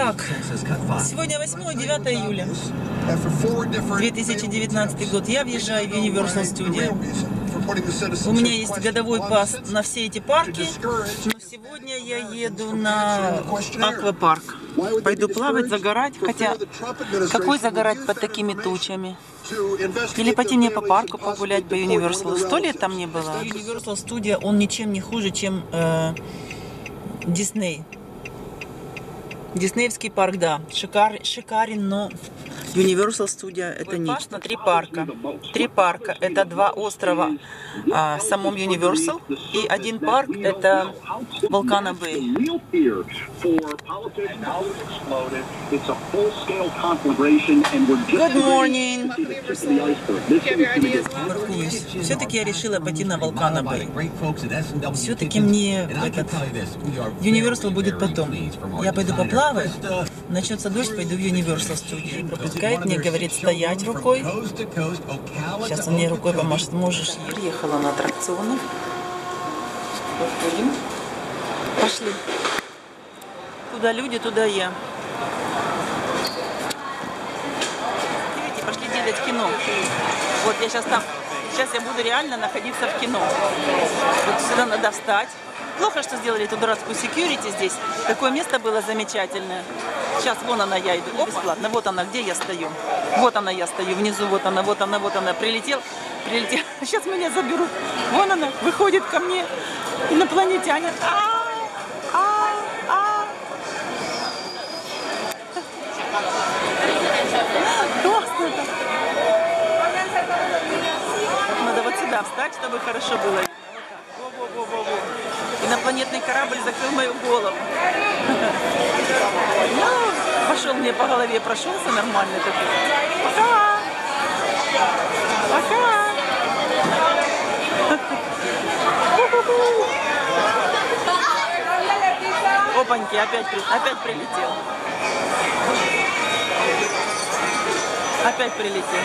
Так, сегодня 8-9 июля 2019 год. Я въезжаю в Universal Studio. У меня есть годовой пас на все эти парки, но сегодня я еду на аквапарк. Пойду плавать, загорать, хотя какой загорать под такими тучами? Или пойти мне по парку погулять по Universal. 100 лет там не было. Universal Studio, он ничем не хуже, чем Disney. Диснеевский парк, да, шикарен, но Universal Studio это нечто. Три парка. Это 2 острова в самом Universal и 1 парк это Volcano Bay. Good morning. Паркуюсь. Все-таки я решила пойти на Volcano Bay. Все-таки мне этот Universal будет потом. Я пойду поплавать. Начнется дождь, пойду в Universal Studio. Пропускает, мне говорит стоять рукой. Сейчас он мне рукой поможет. Можешь. Приехала на аттракционы. Подходим. Пошли. Куда люди, туда я. Видите, пошли делать кино. Вот я сейчас там. Сейчас я буду реально находиться в кино. Вот сюда надо встать. Плохо, что сделали эту дурацкую security здесь. Такое место было замечательное. Сейчас вон она, я иду. Оп, ладно, вот она, где я стою. Вот она, я стою внизу, вот она. Прилетел. Сейчас меня заберут. Вон она, выходит ко мне. Инопланетянин. Классно это. Надо вот сюда встать, чтобы хорошо было. Инопланетный корабль закрыл мою голову. Ну, пошел мне по голове, прошелся нормально такой. Пока! Пока! Опаньки, опять прилетел. Опять прилетел.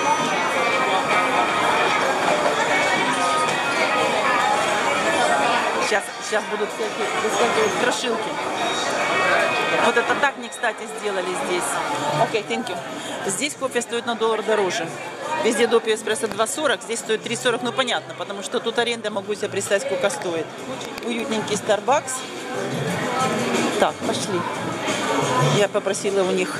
Сейчас будут всякие выскакивать страшилки. Вот это так не кстати сделали здесь. Окей, thank you. Здесь кофе стоит на $1 дороже. Везде допио эспрессо 2,40, здесь стоит 3,40. Ну понятно, потому что тут аренда, могу себе представить, сколько стоит. Очень уютненький Starbucks. Так, пошли. Я попросила у них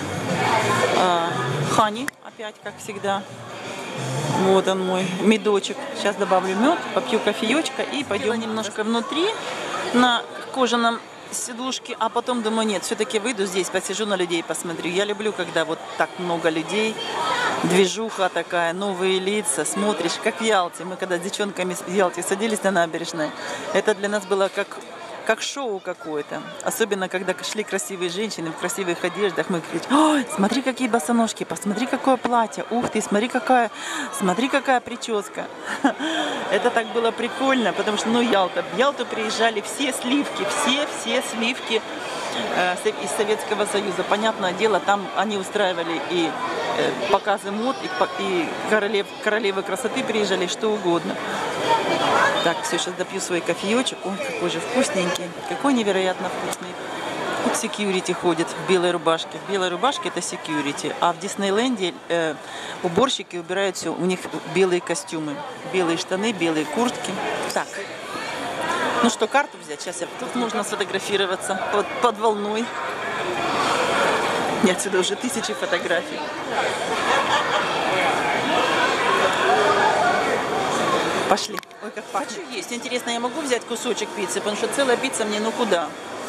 хани, опять, как всегда. Вот он мой медочек. Сейчас добавлю мед, попью кофеечка и пойдем немножко внутри на кожаном сидушке, а потом думаю, нет, все-таки выйду здесь, посижу на людей, посмотрю. Я люблю, когда вот так много людей, движуха такая, новые лица, смотришь, как в Ялте. Мы когда с девчонками в Ялте садились на набережной, это для нас было как шоу какое-то. Особенно, когда шли красивые женщины в красивых одеждах, мы кричим: ой, смотри, какие босоножки, посмотри, какое платье, ух ты, смотри, какая прическа. Это так было прикольно, потому что, ну, Ялта. В Ялту приезжали все сливки из Советского Союза. Понятное дело, там они устраивали и показы мод, и королевы красоты приезжали, что угодно. Так, все, сейчас допью свой кофеечек. Ой, какой же вкусненький. Какой невероятно вкусный. Тут security ходит в белой рубашке. В белой рубашке это security. А в Диснейленде уборщики убирают все. У них белые костюмы. Белые штаны, белые куртки. Так. Ну что, карту взять? Сейчас тут можно сфотографироваться под волной. И отсюда уже 1000 фотографий. Пошли. Ой, как хочу есть. Интересно, я могу взять кусочек пиццы, потому что целая пицца мне ну куда.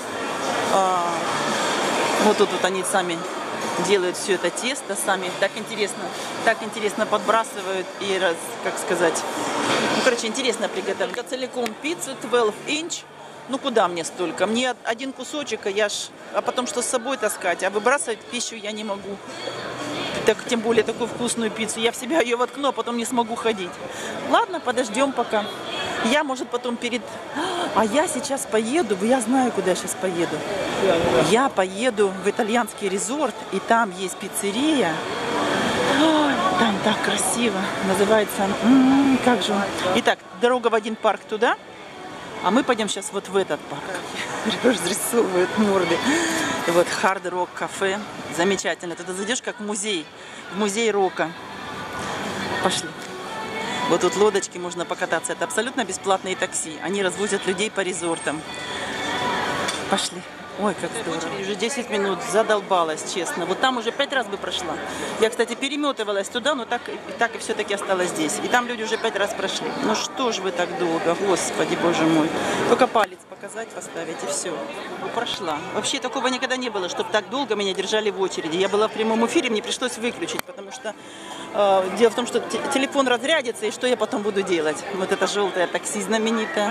Вот тут вот они сами делают все это тесто, сами так интересно подбрасывают и как сказать, ну, короче, интересно приготовить. Это целиком пиццу 12-инч. Ну куда мне столько? Мне один кусочек, а потом что с собой таскать, а выбрасывать пищу я не могу. Так, тем более такую вкусную пиццу. Я в себя ее воткну, а потом не смогу ходить. Ладно, подождем пока. Я, может, потом А я сейчас поеду, я знаю, куда я сейчас поеду. Я поеду в итальянский резорт, и там есть пиццерия. Ой, там так красиво. Называется... как же он? Итак, дорога в один парк туда. А мы пойдем сейчас вот в этот парк. Разрисовывают морды. И вот Hard Rock кафе. Замечательно. Туда зайдешь как в музей рока. Пошли. Вот тут лодочки можно покататься. Это абсолютно бесплатные такси. Они развозят людей по резортам. Пошли. Ой, как здорово. Уже 10 минут задолбалась, честно. Вот там уже 5 раз бы прошла. Я, кстати, переметывалась туда, но так и все-таки осталась здесь. И там люди уже 5 раз прошли. Ну что ж вы так долго, господи, боже мой. Только палец показать, поставить и все. Прошла. Вообще такого никогда не было, чтобы так долго меня держали в очереди. Я была в прямом эфире, мне пришлось выключить, потому что дело в том, что телефон разрядится, и что я потом буду делать? Вот это желтое такси знаменитое.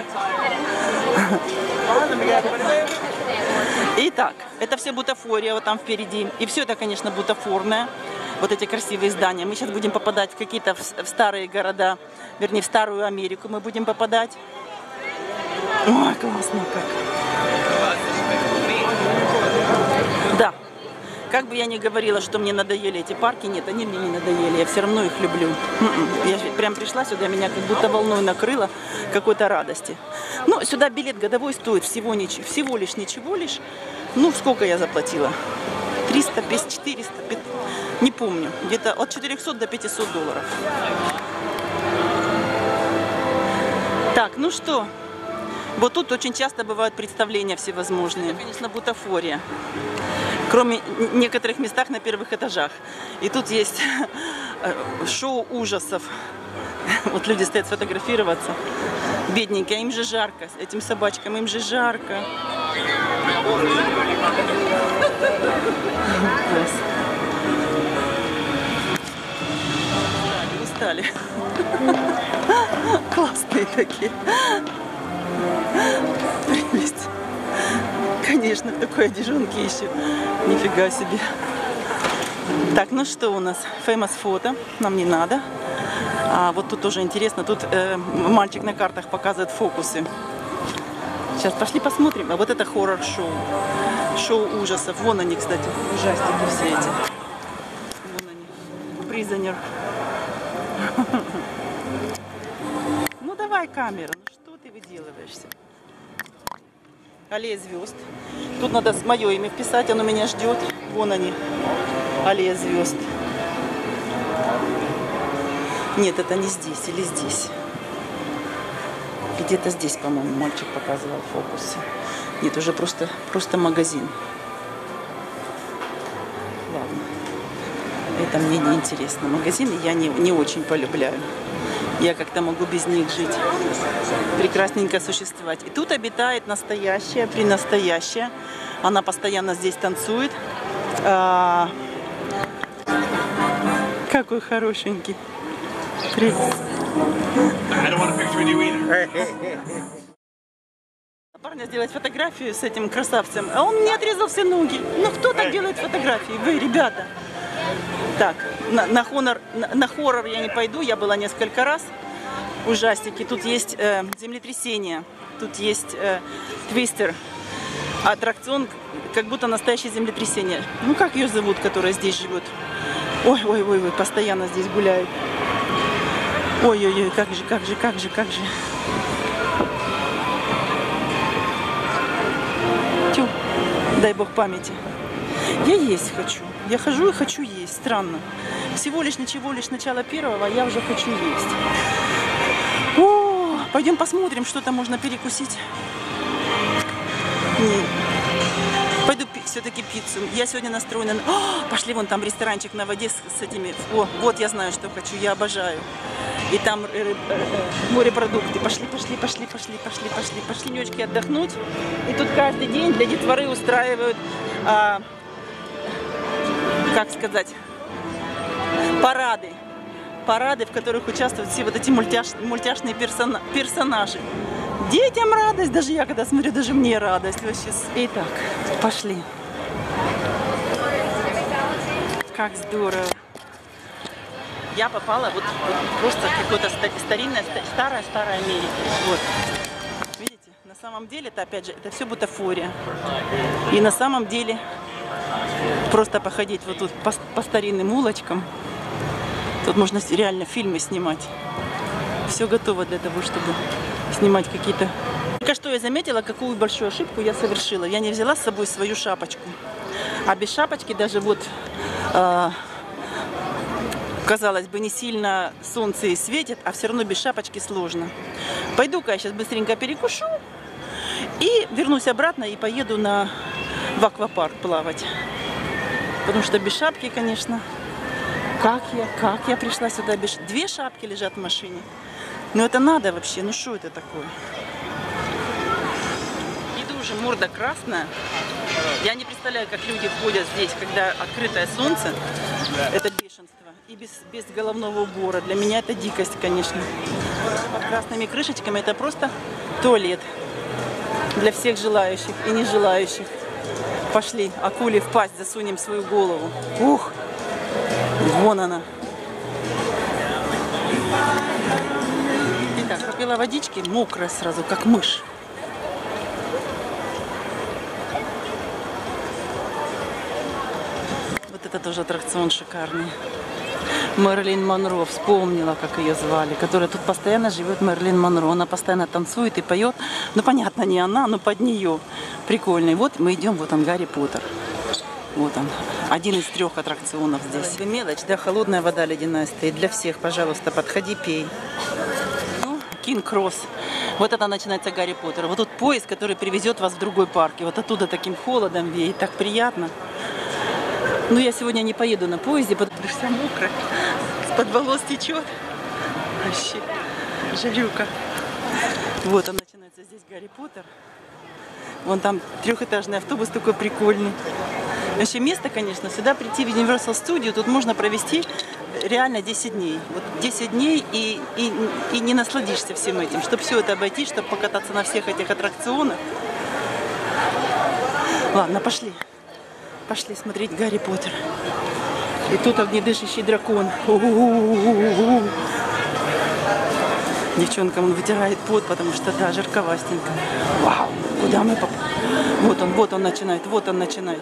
Итак, это все бутафория вот там впереди. И все это, конечно, бутафорное. Вот эти красивые здания. Мы сейчас будем попадать в какие-то в старые города, вернее, в Старую Америку мы будем попадать. Ой, классно как. Да. Как бы я ни говорила, что мне надоели эти парки, нет, они мне не надоели, я все равно их люблю. Я прям пришла сюда, меня как будто волной накрыло какой-то радости. Ну, сюда билет годовой стоит всего лишь ничего лишь. Ну, сколько я заплатила? 300, 500, 400, 500, не помню. Где-то от 400 до 500 долларов. Так, ну что? Вот тут очень часто бывают представления всевозможные. Это, конечно, бутафория. Кроме некоторых местах на первых этажах. И тут есть шоу ужасов. Вот люди стоят сфотографироваться. Бедненькие, им же жарко. Этим собачкам им же жарко. Устали. Классные такие. Прелесть. Конечно, в такой одежонке еще. Нифига себе. Так, ну что у нас? Famous фото. Нам не надо. А вот тут тоже интересно. Тут мальчик на картах показывает фокусы. Сейчас пошли посмотрим. А вот это хоррор-шоу. Шоу ужасов. Вон они, кстати, ужастики все эти. Вон они. Призонер. Ну давай камеру. Ну что ты выделываешься? Аллея звезд. Тут надо мое имя вписать, оно меня ждет. Вон они. Аллея звезд. Нет, это не здесь или здесь. Где-то здесь, по-моему, мальчик показывал фокусы. Нет, уже просто магазин. Ладно. Это мне не интересно. Магазины я не очень полюбляю. Я как-то могу без них жить. Прекрасненько существовать. И тут обитает настоящая, пренастоящая. Она постоянно здесь танцует. Какой хорошенький. Привет. Парня сделать фотографию с этим красавцем, а он мне отрезал все ноги. Ну кто так делает фотографии? Вы, ребята. Так, на хоррор я не пойду, я была несколько раз. Ужастики. Тут есть землетрясение, тут есть твистер. Аттракцион, как будто настоящее землетрясение. Ну как ее зовут, которая здесь живет? Ой, постоянно здесь гуляет. Ой-ой-ой, как же. Тю, дай бог памяти. Я есть хочу. Я хожу и хочу есть. Странно. Всего лишь начало первого, а я уже хочу есть. О, пойдем посмотрим, что там можно перекусить. Нет. Пойду все-таки пиццу. Я сегодня настроена... О, пошли вон там ресторанчик на воде с этими... О, вот я знаю, что хочу. Я обожаю. И там морепродукты. Пошли, денечки отдохнуть. И тут каждый день для детворы устраивают, как сказать, парады. Парады, в которых участвуют все вот эти мультяшные персонажи. Детям радость, даже я когда смотрю, даже мне радость. Вообще. Итак, пошли. Как здорово. Я попала вот просто в какое-то старая Америка. Вот. Видите, на самом деле, это опять же, это все бутафория. И на самом деле, просто походить вот тут по старинным улочкам, тут можно реально фильмы снимать. Все готово для того, чтобы снимать какие-то... Только что я заметила, какую большую ошибку я совершила. Я не взяла с собой свою шапочку. А без шапочки даже вот, казалось бы, не сильно солнце и светит, а все равно без шапочки сложно. Пойду-ка я сейчас быстренько перекушу и вернусь обратно и поеду в аквапарк плавать. Потому что без шапки, конечно, как я пришла сюда без шапки? 2 шапки лежат в машине. Ну это надо вообще, ну что это такое? Иду уже, морда красная. Я не представляю, как люди ходят здесь, когда открытое солнце. Это бешенство. И без головного убора. Для меня это дикость, конечно. Под красными крышечками это просто туалет. Для всех желающих и не желающих. Пошли, акуле в пасть засунем свою голову. Ух! Вон она. Итак, попила водички, мокрая сразу, как мышь. Вот это тоже аттракцион шикарный. Мэрилин Монро, вспомнила, как ее звали, которая тут постоянно живет, Мэрилин Монро. Она постоянно танцует и поет. Ну, понятно, не она, но под нее. Прикольный. Вот мы идем, вот он, Гарри Поттер. Вот он. Один из 3 аттракционов здесь. Мелочь, да, холодная вода ледяная стоит. Для всех, пожалуйста, подходи, пей. Ну, Кинг Кросс. Вот это начинается Гарри Поттер. Вот тут поезд, который привезет вас в другой парк. И вот оттуда таким холодом веет. Так приятно. Ну, я сегодня не поеду на поезде, потому что вся мокрая. С-под волос течет. Вообще, жарюка. Вот он начинается здесь, Гарри Поттер. Вон там 3-этажный автобус такой прикольный. Вообще место, конечно, сюда прийти в Universal Studio, тут можно провести реально 10 дней. Вот 10 дней и не насладишься всем этим. Чтобы все это обойти, чтобы покататься на всех этих аттракционах. Ладно, пошли. Пошли смотреть Гарри Поттер. И тут огнедышащий дракон. Девчонкам он вытирает пот, потому что, да, жарковастенько. Вау, куда мы попали? Вот он начинает, вот он начинает.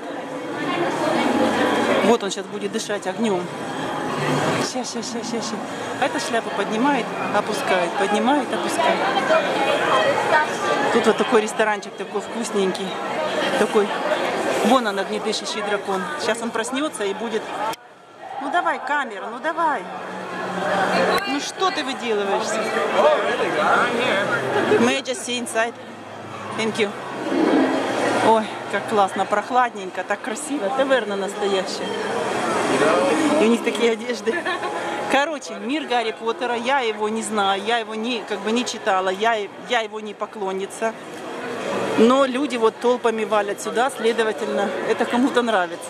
Вот он сейчас будет дышать огнем. Сейчас. А эта шляпа поднимает, опускает, поднимает, опускает. Тут вот такой ресторанчик, такой вкусненький. Такой. Вон он, огнедышащий дракон. Сейчас он проснется и будет... Ну давай, камера, ну давай. Ну что ты выделываешься? May I just see inside? Thank you. Ой, как классно, прохладненько, так красиво. Таверна настоящая. И у них такие одежды. Короче, мир Гарри Поттера, я его не знаю, я его не читала, я его не поклонница. Но люди вот толпами валят сюда, следовательно, это кому-то нравится.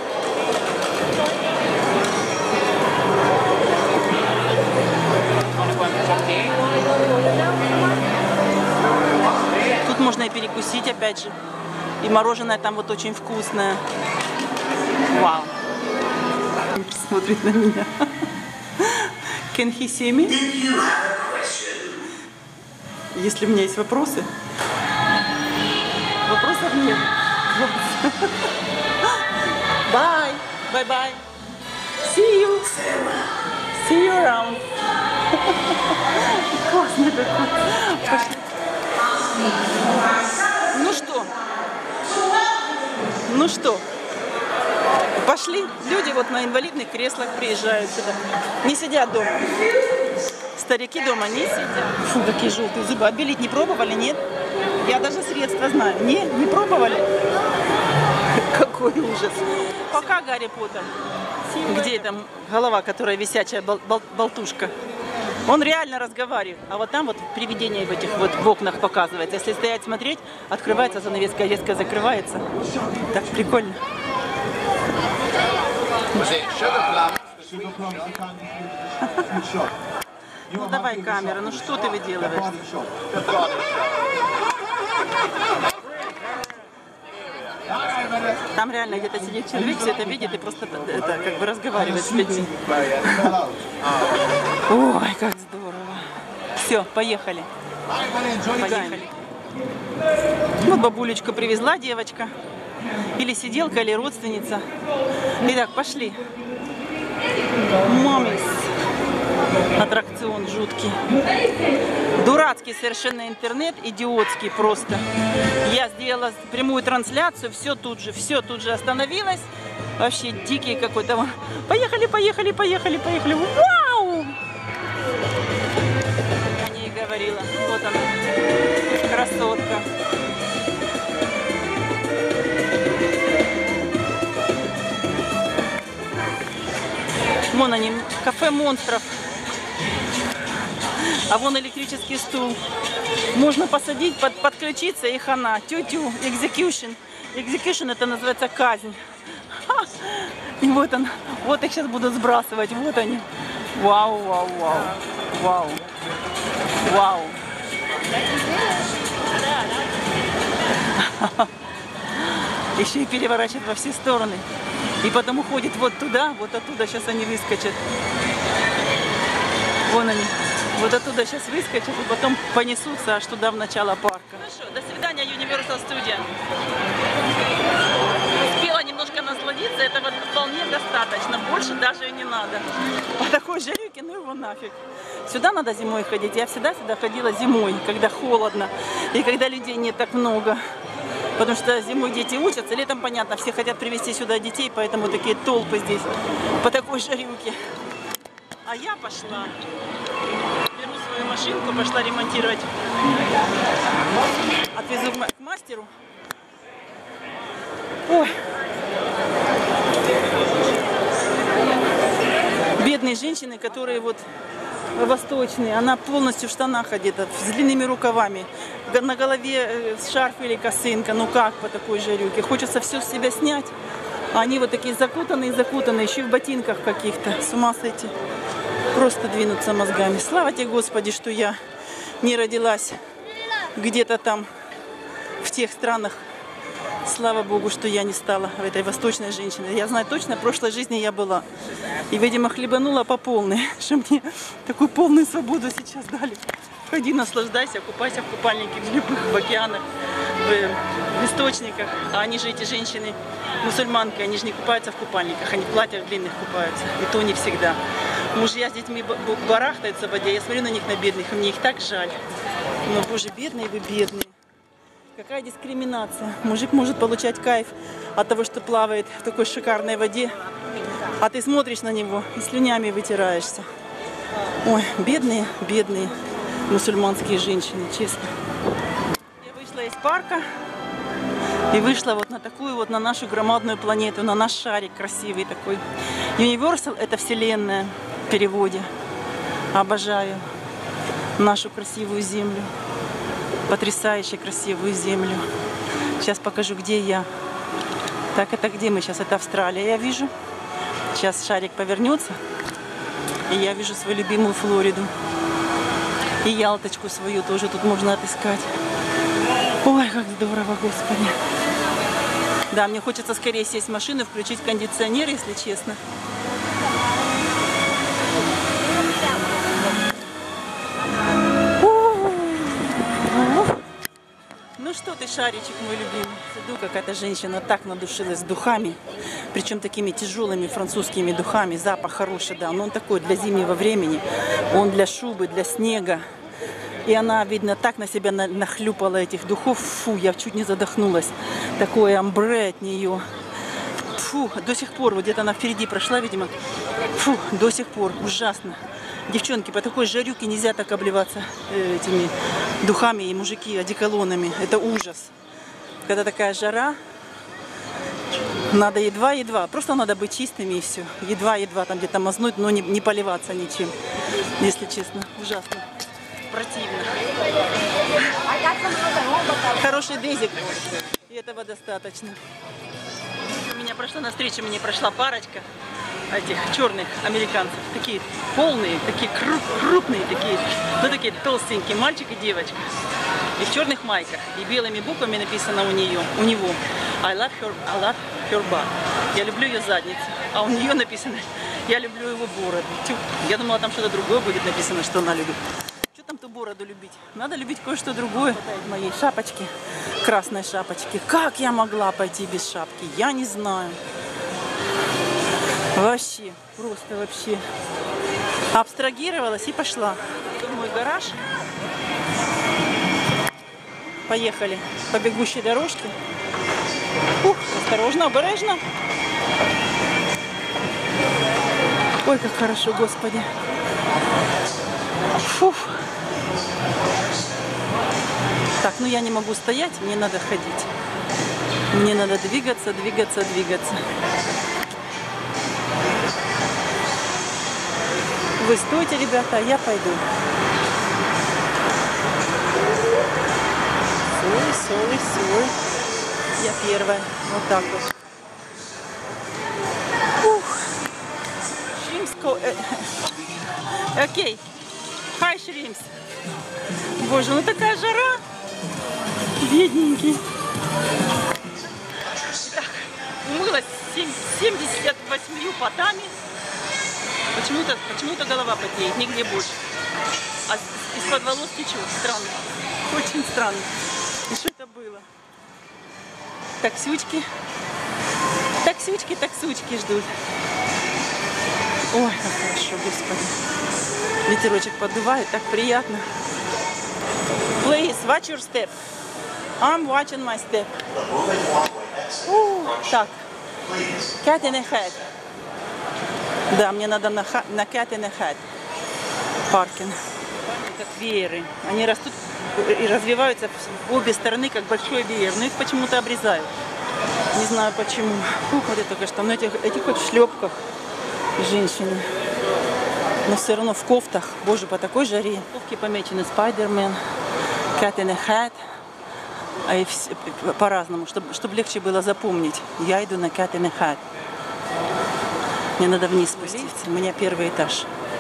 Тут можно и перекусить, опять же. И мороженое там вот очень вкусное. Вау. Смотрит на меня. Can he see me? Если у меня есть вопросы. Вопросов нет. Bye. Bye-bye. See you. See you around. Классно какой. Пошли. Ну что? Пошли. Люди вот на инвалидных креслах приезжают сюда. Не сидят дома. Старики дома не сидят. Фу, какие желтые зубы. Отбелить не пробовали, нет? Я даже средства знаю. Не пробовали? Какой ужас. Пока, Гарри Поттер. Где там голова, которая висячая болтушка? Он реально разговаривает. А вот там вот привидение в этих вот в окнах показывается. Если стоять смотреть, открывается занавеска, резко закрывается. Так прикольно. Ну давай камера, ну что ты выделываешь? Там реально где-то сидит человек, все это видит и просто это, как бы разговаривает с людьми. Ой, как здорово. Все, поехали. Поехали. Вот бабулечку привезла девочка. Или сиделка, или родственница. Итак, пошли. Мамис. Аттракцион жуткий. Дурацкий совершенно интернет, идиотский просто. Я сделала прямую трансляцию, все тут же остановилось. Вообще дикий какой-то. Поехали, поехали, поехали, поехали. Вау! Я не говорила. Вот она, красотка. Вон они, кафе монстров. А вон электрический стул. Можно посадить, подключиться и хана. Тю-тю, execution. Execution это называется казнь. Ха. И вот он. Вот их сейчас будут сбрасывать. Вот они. Вау, вау, вау. Вау. Вау. Еще и переворачивает во все стороны. И потом уходит вот туда, вот оттуда сейчас они выскочат. Вон они. Вот оттуда сейчас выскочат и потом понесутся аж туда в начало парка. Хорошо, до свидания, Universal Studio. Успела немножко насладиться, этого вполне достаточно. Больше даже и не надо. По такой жарюке, ну его нафиг. Сюда надо зимой ходить. Я всегда сюда ходила зимой, когда холодно и когда людей нет так много. Потому что зимой дети учатся, летом, понятно, все хотят привезти сюда детей, поэтому такие толпы здесь по такой жарюке. А я пошла, беру свою машинку, пошла ремонтировать. Отвезу к мастеру. Ой. Бедные женщины, которые вот восточные, она полностью в штанах одета, с длинными рукавами. На голове шарф или косынка, ну как по такой жарюке. Хочется все с себя снять. А они вот такие закутанные, еще и в ботинках каких-то. С ума сойти. Просто двинуться мозгами. Слава тебе, Господи, что я не родилась где-то там, в тех странах. Слава Богу, что я не стала этой восточной женщиной. Я знаю точно, в прошлой жизни я была. И, видимо, хлебанула по полной, что мне такую полную свободу сейчас дали. Ходи, наслаждайся, купайся в купальнике, в любых, в океанах, в источниках. А они же, эти женщины, мусульманки, они же не купаются в купальниках, они в платьях длинных купаются. И то не всегда. Мужья с детьми барахтаются в воде, я смотрю на них, на бедных, и мне их так жаль. Но, боже, бедные вы, бедные. Какая дискриминация. Мужик может получать кайф от того, что плавает в такой шикарной воде, а ты смотришь на него и слюнями вытираешься. Ой, бедные, бедные мусульманские женщины, честно. Я вышла из парка и вышла вот на такую вот, на нашу громадную планету, на наш шарик красивый такой. Universal — это вселенная в переводе. Обожаю нашу красивую землю. Потрясающе красивую землю. Сейчас покажу, где я. Так, это где мы сейчас? Это Австралия, я вижу. Сейчас шарик повернется, и я вижу свою любимую Флориду. И Ялточку свою тоже тут можно отыскать. Ой, как здорово, Господи. Да, мне хочется скорее сесть в машину, включить кондиционер, если честно. Ну что ты, шаричек мой любимый. Иду, какая-то женщина так надушилась духами, причем такими тяжелыми французскими духами. Запах хороший, да, но он такой для зимнего времени, он для шубы, для снега. И она, видно, так на себя нахлюпала этих духов. Фу, я чуть не задохнулась. Такое амбре от нее. Фу, до сих пор, вот где-то она впереди прошла, видимо. Фу, до сих пор, ужасно. Девчонки, по такой жарюке нельзя так обливаться этими духами, и мужики одеколонами. Это ужас. Когда такая жара, надо едва-едва. Просто надо быть чистыми и все. Едва-едва там где-то мазнуть, но не поливаться ничем. Если честно, ужасно. Противно. Хороший дезик. И этого достаточно. У меня прошла навстречу, мне прошла парочка этих черных американцев. Такие полные, такие крупные, такие, ну такие толстенькие, мальчик и девочка. И в черных майках. И белыми буквами написано у него I love her butt. Я люблю ее задницу. А у нее написано я люблю его бороду. Тю. Я думала, там что-то другое будет написано, что она любит. Что там ту бороду любить? Надо любить кое-что другое. Моей шапочки, красной шапочки. Как я могла пойти без шапки? Я не знаю. Вообще, просто вообще. Абстрагировалась и пошла. Тут мой гараж. Поехали по бегущей дорожке. Ух, осторожно, обережно. Ой, как хорошо, Господи. Фух. Так, ну я не могу стоять, мне надо ходить. Мне надо двигаться, двигаться, двигаться. Вы стойте, ребята, а я пойду. Сой. Я первая. Вот так вот. Ух. Шримско. Окей. Хай, Шримс. Боже, ну такая жара. Бедненький. Итак, умылась 78 потами. Почему-то голова потеет, нигде больше. А из-под волос течет. Странно. Очень странно. И что это было? Таксючки. Таксючки ждут. Ой, как хорошо, Господи. Ветерочек поддувает, так приятно. Please, watch your step. I'm watching my step. Так. Cat in a hat. Да, мне надо на cat in a hat. Паркинг. Как вееры. Они растут и развиваются в обе стороны, как большой веер. Но их почему-то обрезают. Не знаю почему. Фух, вот это только что. Но этих вот в шлепках женщины. Но все равно в кофтах. Боже, по такой жаре. Кофтки помечены Spider-Man, Cat in a Hat. По-разному, чтобы легче было запомнить. Я иду на Cat in a Hat. Мне надо вниз спуститься. У меня первый этаж.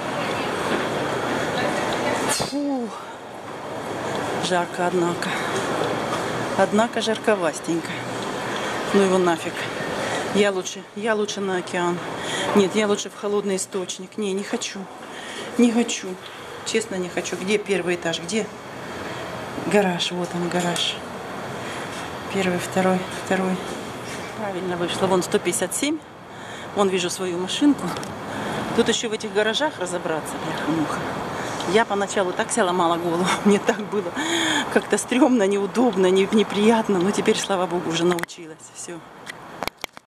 Фу. Жарко, однако. Однако жарковастенько. Ну его нафиг. Я лучше на океан. Нет, я лучше в холодный источник. Не хочу. Не хочу. Честно, не хочу. Где первый этаж? Где? Гараж. Вот он, гараж. Первый, второй. Правильно вышло. Вон 157. Вон вижу свою машинку. Тут еще в этих гаражах разобраться, бляха-муха. Я поначалу так себя ломала голову. Мне так было как-то стрёмно, неудобно, неприятно. Но теперь, слава богу, уже научилась. Все.